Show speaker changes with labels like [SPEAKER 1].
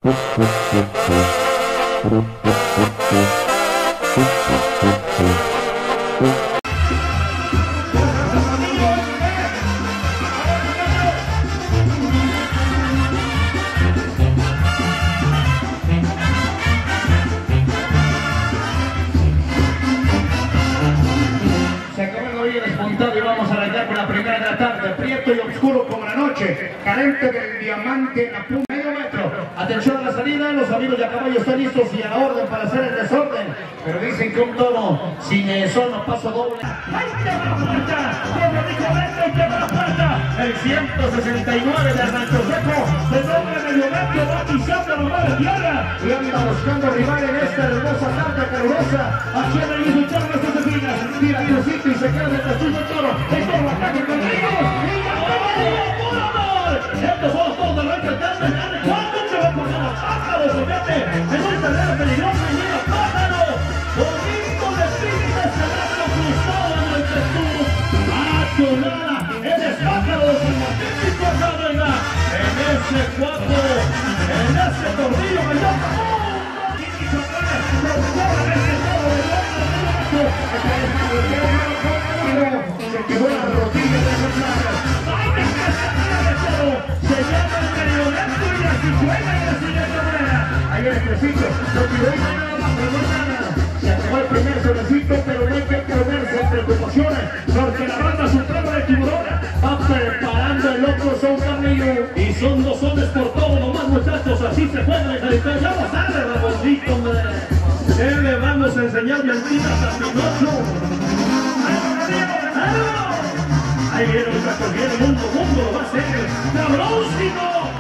[SPEAKER 1] Y vamos a arrancar con la primera de la tarde, prieto y oscuro como la noche, carente del diamante en la punta, medio metro. Atención a la salida, los amigos de a caballo están listos y a la orden para hacer el desorden, pero dicen que un toro sin eso no paso doble. ¡Ahí quema la puerta! ¡Como dijo Beto, quema la puerta! El 169 de Rancho Seco, de doble medio metro, va pisando la mala tierra y anda buscando rival en esta hermosa tarde calurosa. Aquí en el mismo charla estas espinas, tira tirocito y se queda en el castillo del toro. El toro ataca con ellos y ya por amor. Estos son los toros del rey cantando en grande. ¿Cuánto se va a poner a pájaro? Se mete en un terreno peligroso y llega pájaro. Bonito de espíritu, se da lo cruzado en el Jesús. ¡Accionada! ¡El pájaro de San Martín y Cuacabrera! En ese cuatro, en ese tornillo me llama. Se quedó la rodilla de los lados. Se llama el marionetto y la cicuela y la siguiente manera. Ahí el ejercicio, lo tiró y nada más, pero no nada. Se acabó el primer sobrecito, pero no hay que ponerse en preocupaciones, porque la banda suprema de Tiburona va preparando el otro son camino. Y son dos hombres por todo, nomás muchachos, así se juega el jaripeo. Ya lo sabe, Ramoncito, hombre. Le vamos a enseñar mentiras a Pinocho. Ahí viene un mundo lo va a hacer. ¡Cabrósimo!